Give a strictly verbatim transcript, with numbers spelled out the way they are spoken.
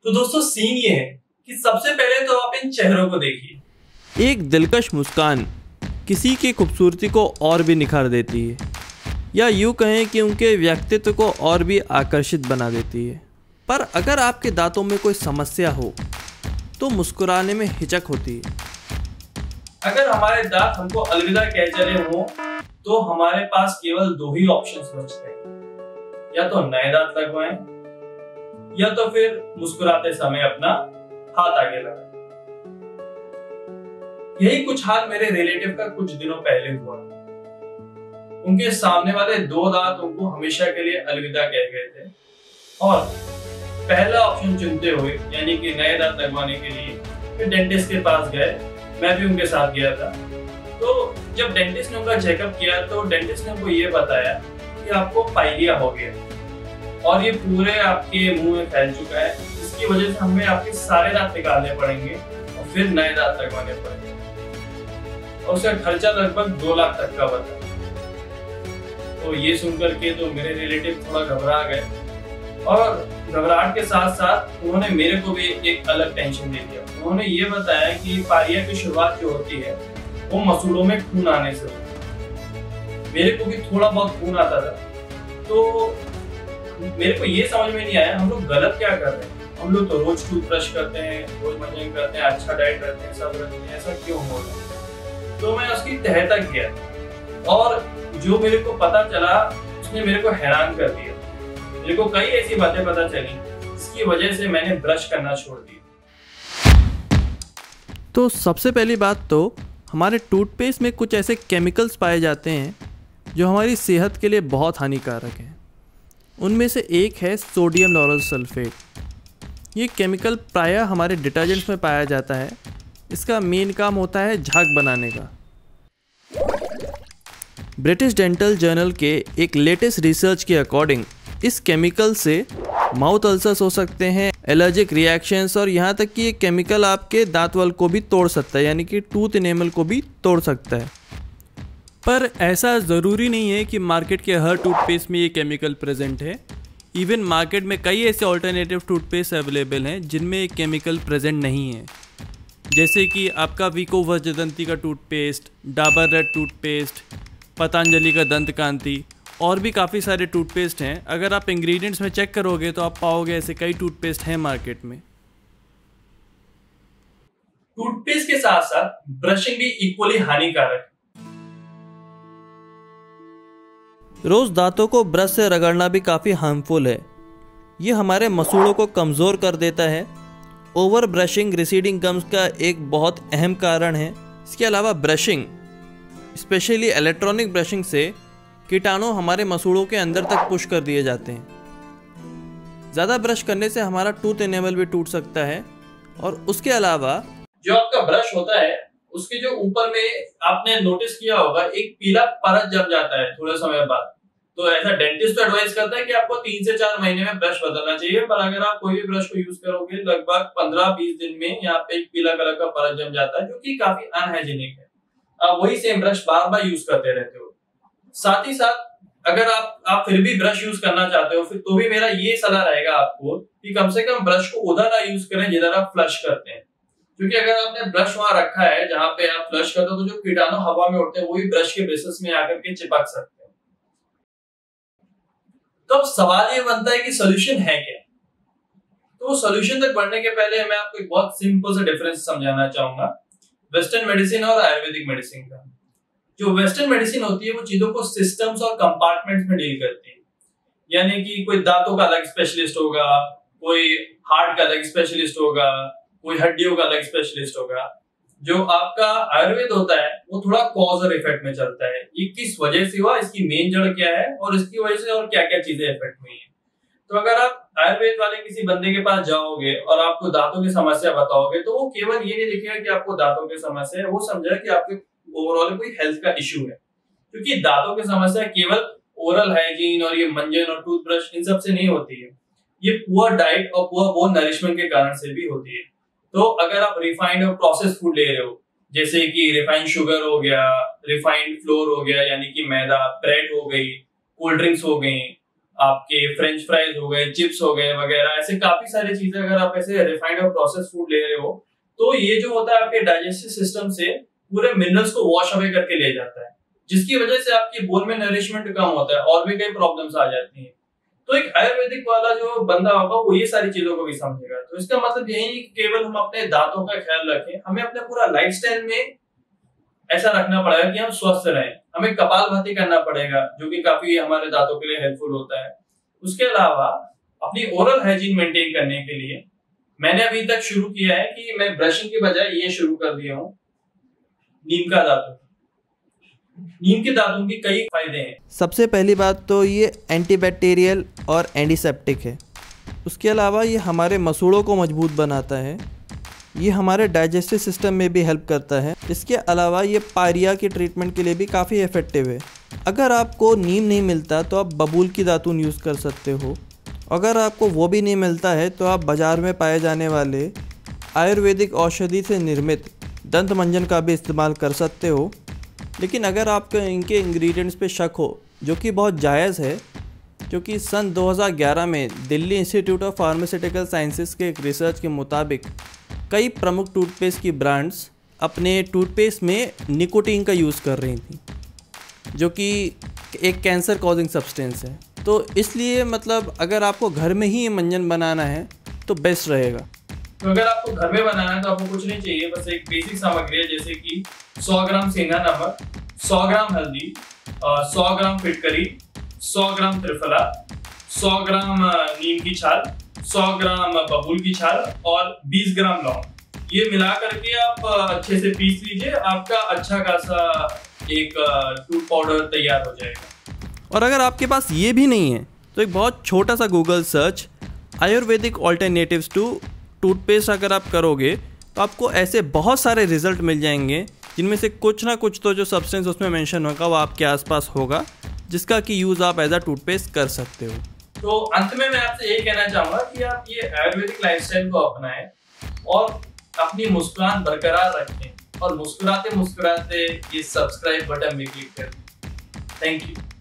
तो दोस्तों सीन ये है कि सबसे पहले तो आप इन चेहरों को देखिए। एक दिलकश मुस्कान किसी की खूबसूरती को और भी निखार देती है, या यूँ कहें कि उनके व्यक्तित्व को और भी आकर्षित बना देती है। पर अगर आपके दांतों में कोई समस्या हो तो मुस्कुराने में हिचक होती है। अगर हमारे दांत हमको अलविदा कह चले हों तो हमारे पास केवल दो ही ऑप्शंस बचते हैं, या तो नए दांत लगवाएं या तो फिर मुस्कुराते समय अपना हाथ आगे लगाएं। यही कुछ हाल मेरे रिलेटिव का कुछ दिनों पहले हुआ। उनके सामने वाले दो दांत उनको हमेशा के लिए अलविदा कह गए थे और पहला ऑप्शन चुनते हुए यानी कि नए दांत लगवाने के लिए फिर डेंटिस्ट के पास गए। मैं भी उनके साथ गया था। तो जब डेंटिस्ट ने उनका चेकअप किया तो डेंटिस्ट ने उनको ये बताया कि आपको पाइलिया हो गया और ये पूरे आपके मुंह में फैल चुका है, इसकी वजह से हमें आपके सारे दांत निकालने पड़ेंगे और फिर नए दांत लगवाने पड़ेंगे और उसका खर्चा लगभग दो लाख तक का बता। तो ये सुनकर के तो मेरे रिलेटिव थोड़ा घबरा गए और घबराहट के साथ साथ उन्होंने मेरे को भी एक अलग टेंशन दे दिया। उन्होंने ये बताया कि पाइलिया की शुरुआत जो होती है वो मसूड़ों में खून आने से होती है। मेरे को भी थोड़ा बहुत खून आता था, तो मेरे को ये समझ में नहीं आया हम लोग गलत क्या कर रहे हैं। हम लोग तो रोज टूथब्रश करते हैं, रोज मंजन करते हैं, अच्छा डाइट रखते हैं, सब रखते हैं, ऐसा क्यों हो रहा है? तो मैं उसकी तह तक गया और जो मेरे को पता चला उसने मेरे को हैरान कर दिया। मेरे को कई ऐसी बातें पता चली जिसकी वजह से मैंने ब्रश करना छोड़ दिया। तो सबसे पहली बात तो हमारे टूथपेस्ट में कुछ ऐसे केमिकल्स पाए जाते हैं जो हमारी सेहत के लिए बहुत हानिकारक हैं। उनमें से एक है सोडियम लॉरल सल्फेट। ये केमिकल प्रायः हमारे डिटर्जेंट्स में पाया जाता है। इसका मेन काम होता है झाग बनाने का। ब्रिटिश डेंटल जर्नल के एक लेटेस्ट रिसर्च के अकॉर्डिंग इस केमिकल से माउथ अल्सर्स हो सकते हैं, एलर्जिक रिएक्शंस और यहाँ तक कि ये केमिकल आपके दांत वाल को भी तोड़ सकता है, यानी कि टूथ इनेमल को भी तोड़ सकता है। पर ऐसा ज़रूरी नहीं है कि मार्केट के हर टूथपेस्ट में ये केमिकल प्रेजेंट है। इवन मार्केट में कई ऐसे ऑल्टरनेटिव टूथपेस्ट अवेलेबल हैं जिनमें ये केमिकल प्रेजेंट नहीं है, जैसे कि आपका वीको वज्रदंती का toothpaste, Dabur red toothpaste, Patanjali का दंत कांति और भी काफ़ी सारे टूथपेस्ट हैं। अगर आप इंग्रेडिएंट्स में चेक करोगे तो आप पाओगे ऐसे कई टूथपेस्ट हैं मार्केट में। टूथपेस्ट के साथ साथ ब्रशिंग भी इक्वली हानिकारक है। रोज़ दांतों को ब्रश से रगड़ना भी काफ़ी हार्मफुल है। ये हमारे मसूड़ों को कमज़ोर कर देता है। ओवर ब्रशिंग रिसीडिंग गम्स का एक बहुत अहम कारण है। इसके अलावा ब्रशिंग, स्पेशली इलेक्ट्रॉनिक ब्रशिंग से कीटाणु हमारे मसूड़ों के अंदर तक पुश कर दिए जाते हैं। ज़्यादा ब्रश करने से हमारा टूथ इनेमल भी टूट सकता है। और उसके अलावा जो आपका ब्रश होता है उसके जो ऊपर में आपने नोटिस किया होगा एक पीला परत जम जाता है थोड़े समय बाद। तो ऐसा डेंटिस्ट तो एडवाइस करता है कि आपको तीन से चार महीने में ब्रश बदलना चाहिए, पर अगर आप कोई भी ब्रश को यूज करोगे लगभग पंद्रह बीस दिन में यहाँ पे एक पीला कलर का परत जम जाता है, जो कि काफी अनहाइजीनिक है। आप वही सेम ब्रश बार बार यूज करते रहते हो। साथ ही साथ अगर आप आप फिर भी ब्रश यूज करना चाहते हो फिर तो भी मेरा ये सलाह रहेगा आपको कि कम से कम ब्रश को उधर ना यूज करें जिधर आप फ्लश करते हैं, क्योंकि अगर आपने ब्रश वहां रखा है जहां पे आप फ्लश करते हो तो जो कीटाणु हवा में उड़ते हैं वही ब्रश के ब्रेसेस में आकर के चिपक सकते हैं। तो अब सवाल ये बनता है कि सोल्यूशन है क्या? तो सोल्यूशन तक बढ़ने के पहले मैं आपको एक बहुत सिंपल सा डिफरेंस समझाना चाहूंगा वेस्टर्न मेडिसिन और आयुर्वेदिक मेडिसिन का। जो वेस्टर्न मेडिसिन होती है वो चीजों को सिस्टम्स और कंपार्टमेंट्स में डील करती है, यानी कि कोई दांतों का अलग स्पेशलिस्ट होगा, कोई हार्ट का अलग स्पेशलिस्ट होगा, कोई हड्डियों का अलग स्पेशलिस्ट होगा। जो आपका आयुर्वेद होता है वो थोड़ा कॉज और इफेक्ट में चलता है। ये किस वजह से हुआ, इसकी मेन जड़ क्या है और इसकी वजह से और क्या क्या चीजें इफेक्ट हुई है। तो अगर आप आयुर्वेद वाले किसी बंदे के पास जाओगे और आपको दांतों की समस्या बताओगे तो वो केवल ये नहीं लिखेगा कि आपको दांतों की समस्या है, वो समझेगा कि आपके ओवरऑल कोई हेल्थ का इश्यू है। क्योंकि दांतों की समस्या केवल ओरल हाइजीन और ये मंजन और टूथब्रश इन सब से नहीं होती है, ये पुअर डाइट और पुअर बोन नरिशमेंट के कारण से भी होती है। तो अगर आप रिफाइंड और प्रोसेस्ड फूड ले रहे हो, जैसे कि रिफाइंड शुगर हो गया, रिफाइंड फ्लोर हो गया यानी कि मैदा, ब्रेड हो गई, कोल्ड ड्रिंक्स हो गई, आपके फ्रेंच फ्राइज हो गए, चिप्स हो गए वगैरह, ऐसे काफी सारी चीजें अगर आप ऐसे रिफाइंड और प्रोसेस फूड ले रहे हो तो ये जो होता है आपके डाइजेस्टिव सिस्टम से पूरे मिनरल्स को वॉश अवे करके ले जाता है, जिसकी वजह से आपकी बोन में नरिशमेंट कम होता है और भी कई प्रॉब्लम्स आ जाती हैं। तो एक आयुर्वेदिक वाला जो बंदा होगा वो ये सारी चीजों को भी समझेगा। तो इसका मतलब यही केवल हम अपने दांतों का ख्याल रखें, हमें अपने पूरा लाइफस्टाइल में ऐसा रखना पड़ेगा कि हम स्वस्थ रहें। हमें कपालभाति करना पड़ेगा जो कि काफी हमारे दांतों के लिए हेल्पफुल होता है। उसके अलावा अपनी ओरल हाइजीन मेंटेन करने के लिए मैंने अभी तक शुरू किया है कि मैं ब्रशिंग के बजाय ये शुरू कर दिया हूँ नीम का दातुन। नीम के दातुन के कई फायदे हैं। सबसे पहली बात तो ये एंटीबैक्टीरियल और एंटीसेप्टिक है। उसके अलावा ये हमारे मसूड़ों को मजबूत बनाता है, ये हमारे डाइजेस्टिव सिस्टम में भी हेल्प करता है। इसके अलावा ये पायरिया के ट्रीटमेंट के लिए भी काफ़ी इफ़ेक्टिव है। अगर आपको नीम नहीं मिलता तो आप बबूल की दातुन यूज़ कर सकते हो। अगर आपको वो भी नहीं मिलता है तो आप बाज़ार में पाए जाने वाले आयुर्वेदिक औषधि से निर्मित दंत मंजन का भी इस्तेमाल कर सकते हो। लेकिन अगर आपको इनके इंग्रेडिएंट्स पे शक हो, जो कि बहुत जायज़ है, क्योंकि सन दो हज़ार ग्यारह में Delhi Institute of Pharmaceutical Sciences के एक रिसर्च के मुताबिक कई प्रमुख टूथपेस्ट की ब्रांड्स अपने टूथपेस्ट में निकोटीन का यूज़ कर रही थी, जो कि एक कैंसर कॉजिंग सब्सटेंस है। तो इसलिए मतलब अगर आपको घर में ही ये मंजन बनाना है तो बेस्ट रहेगा। तो अगर आपको घर में बनाना है तो आपको कुछ नहीं चाहिए, बस एक बेसिक सामग्री है, जैसे कि सौ ग्राम सेंधा नमक, सौ ग्राम हल्दी, सौ ग्राम फिटकरी, सौ ग्राम त्रिफला, सौ ग्राम नीम की छाल, सौ ग्राम बबूल की छाल और बीस ग्राम लौंग। ये मिला करके आप अच्छे से पीस लीजिए, आपका अच्छा खासा एक टूथ पाउडर तैयार हो जाएगा। और अगर आपके पास ये भी नहीं है तो एक बहुत छोटा सा Google search ayurvedic alternatives to toothpaste अगर आप करोगे तो आपको ऐसे बहुत सारे रिजल्ट मिल जाएंगे, जिनमें से कुछ ना कुछ तो जो सब्सटेंस उसमें मेंशन होगा वो आपके आसपास होगा, जिसका कि यूज़ आप एज अ टूथपेस्ट कर सकते हो। तो अंत में मैं आपसे यही कहना चाहूँगा कि आप ये आयुर्वेदिक लाइफस्टाइल को अपनाएं और अपनी मुस्कुराहट बरकरार रखें और मुस्कुराते मुस्कुराते ये सब्सक्राइब बटन में क्लिक करें। Thank you.